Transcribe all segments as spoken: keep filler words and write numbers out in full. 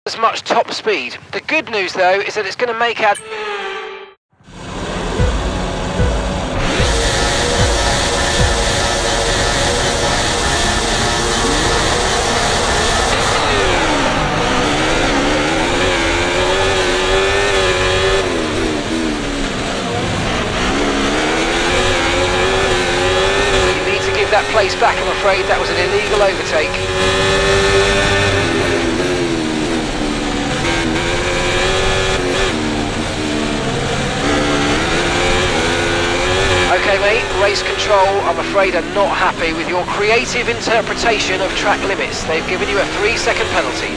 as much top speed. The good news though is that it's going to make our you need to give that place back. I'm afraid that was an illegal overtake. Okay mate, race control, I'm afraid are not happy with your creative interpretation of track limits. They've given you a three second penalty.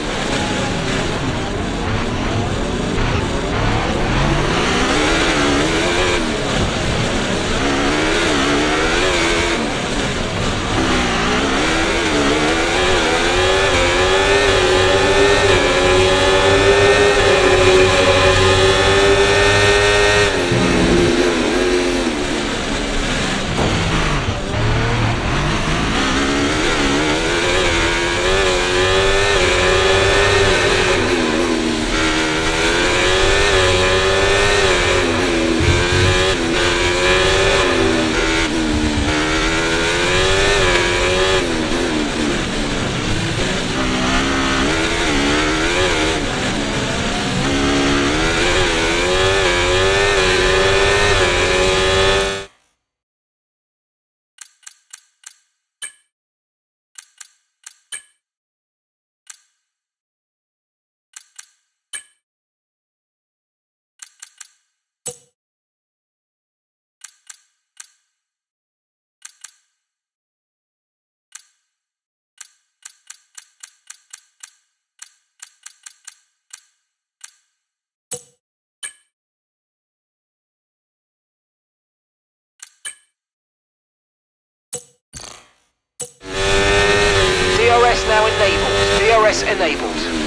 D R S now enabled. D R S enabled.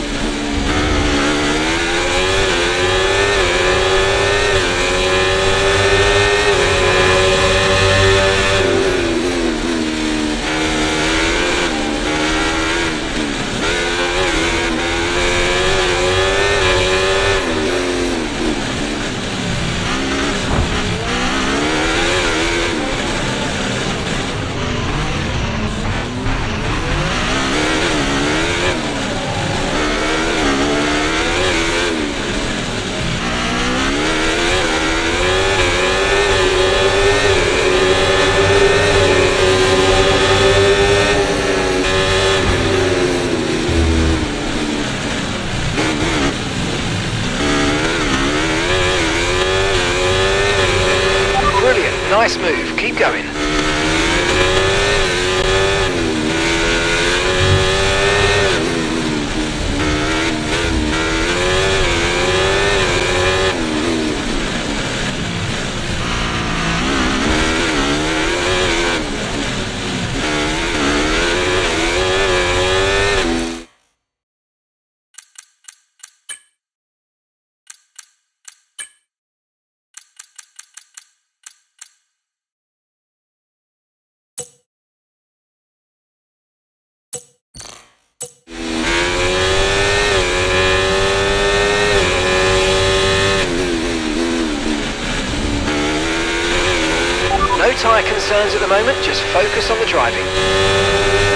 Nice move, keep going. No tyre concerns at the moment, just focus on the driving.